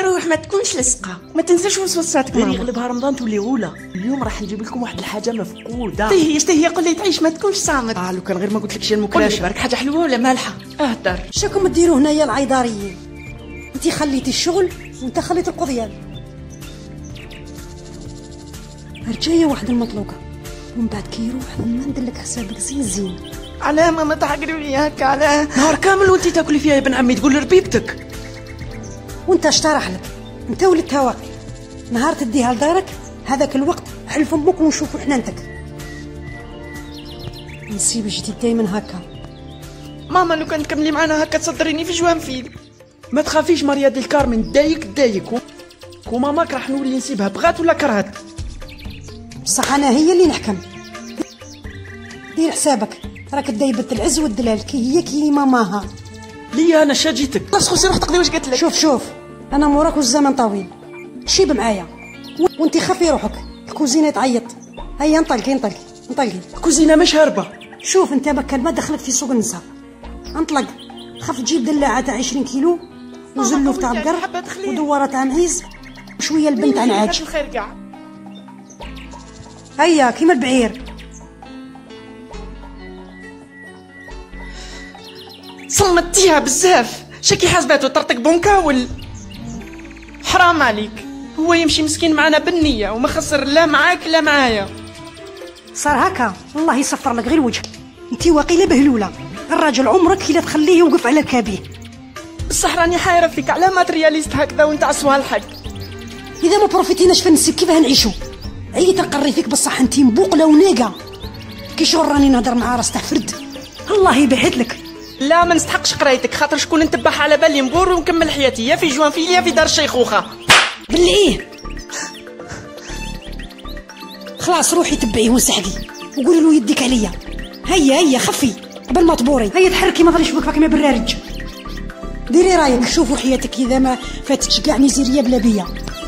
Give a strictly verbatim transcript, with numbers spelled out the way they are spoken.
روح ما تكونش لصقه، ما تنساش وسوساتك غير يغلبها رمضان تولي غوله. اليوم راح نجيب لكم واحد الحاجه مفقوده. تهي تهي قول لي تعيش ما تكونش صامت. اه لو كان غير ما قلت لك شي المكلاشه. برك حاجه حلوه ولا مالحه؟ اهدر. شكون ديروا هنايا العيداريين؟ انت خليتي الشغل وانت خليتي القضيان. رجايه واحد المطلوقه ومن بعد كي يروح ما ندير لك حسابك زين زين. علاه ماما تحقري لي هكا؟ علاه نهار كامل وانت تاكلي فيها يا ابن عمي تقول لربيبتك. وانت اشترح لك انت ولد تواقي نهار تديها لدارك هذاك الوقت حلف امك ونشوفوا حنانتك. نسيب جديد دايما هكا. ماما لو كان تكملي معنا هكا تصدريني في جوان فيل. ما تخافيش ماريا ديل كارمن دايك دايك وماماك راح نولي نسيبها بغات ولا كرهت. بصح انا هي اللي نحكم. دير حسابك راك دايبة العز والدلال كي هي كي ماماها. ليا انا شاجيتك. بس خصي روح تقضي واش قالت لك. شوف شوف انا موراك والزمن طويل شيب معايا وانتي خافي روحك. الكوزينه تعيط. هيا انطلقي انطلقي انطلقي. الكوزينه مش هاربه. شوف انت بكال ما دخلك في سوق النساء. انطلق خاف تجيب دلاعه تاع عشرين كيلو وزلوف تاع بقر ودواره تاع معيز وشويه البنت عن عاج. الخير كاع. هيا كيما البعير. صمتيها بزاف. شكي حاسباتو طرطق بونكاول. حرام عليك، هو يمشي مسكين معنا بالنية وما خسر لا معاك لا معايا. صار هكا الله يصفر لك غير وجهك. انتي واقيله بهلوله. الراجل عمرك الا تخليه يوقف على الكابيه. بصح راني حايره فيك على ماترياليست هكذا وانت عصوها الحق. اذا ما بروفيتيناش فنسيب كيفاه نعيشو. عييت نقري فيك بصح انتي مبوقله ونيقه. كي شغل راني نهضر مع راس تاع فرد الله يبعد لك. لا ما نستحقش قرايتك خاطر شكون نتبع على بالي مبور ونكمل حياتي يا في جوان في يا في دار الشيخوخه. بالله خلاص روحي تبعيه وسحقي وقولي له يديك عليا. هيا هيا خفي قبل ما تبوري. هيا تحركي ما ظليش بك كيما برارج. ديري رايك شوفوا حياتك اذا ما فاتتش كاع ميزيريه بلا بيا.